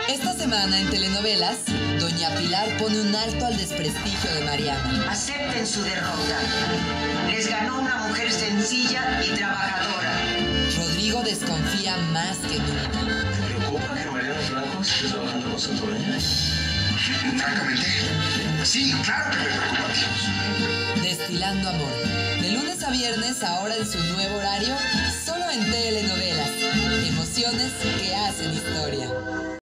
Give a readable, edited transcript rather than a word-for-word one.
Esta semana en telenovelas, Doña Pilar pone un alto al desprestigio de Mariana. Acepten su derrota. Les ganó una mujer sencilla y trabajadora. Rodrigo desconfía más que nunca. ¿Te preocupa que Mariana Franco esté trabajando con Santoreña? Francamente, sí, claro que me preocupa, tío. Destilando amor. De lunes a viernes, ahora en su nuevo horario, solo en telenovelas. Emociones que hacen historia.